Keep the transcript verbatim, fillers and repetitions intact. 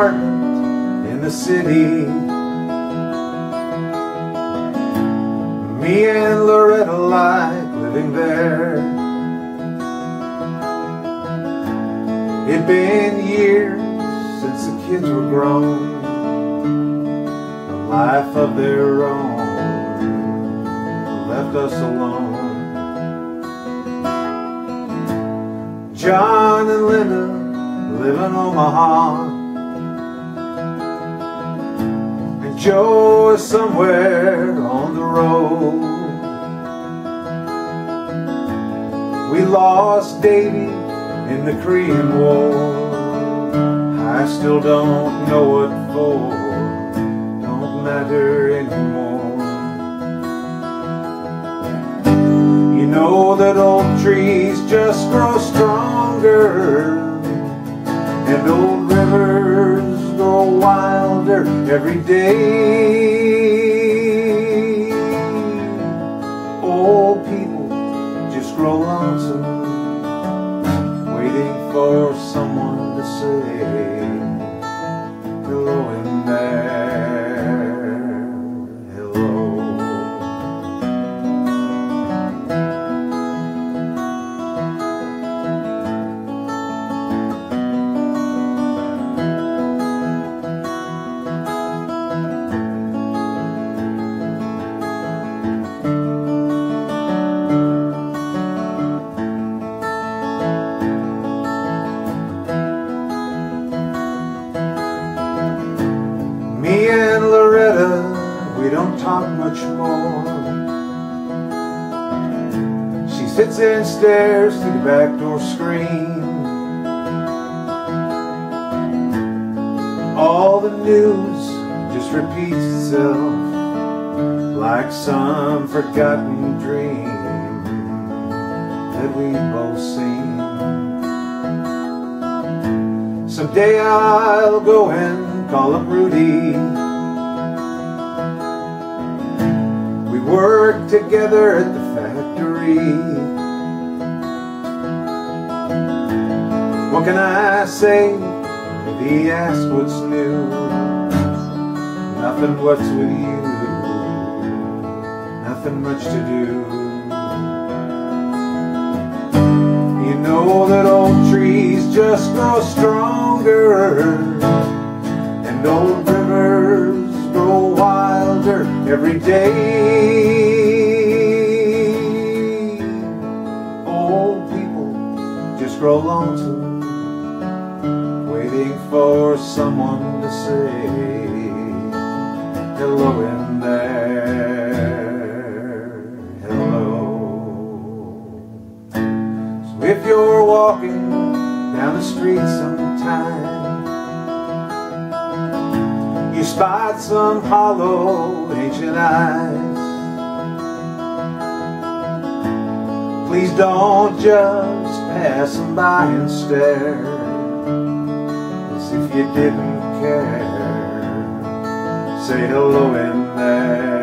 apartment in the city. Me and Loretta like living there. It'd been years since the kids were grown, a life of their own left us alone. John and Linda live in Omaha, and Joe is somewhere on the road. We lost Davy in the Korean War. I still don't know what for, don't matter anymore. You know that old trees just grow stronger, and old rivers grow wilder every day. Old people just grow lonesome, waiting for someone to say hello in there, hello. Me and Loretta, we don't talk much more. She sits and stares through the back door screen. All the news just repeats itself like some forgotten dream that we've both seen. Someday I'll go and call up Rudy. We worked together at the factory. What can I say if he asks what's new? Nothing, what's with you? Nothing much to do. You know that old trees just grow stronger, and old rivers grow wilder every day. Old people just grow lonesome, waiting for someone to say hello in there, hello. So if you're walking down the street sometime, you spot some hollow ancient eyes, please don't just pass them by and stare as if you didn't care. Say hello in there.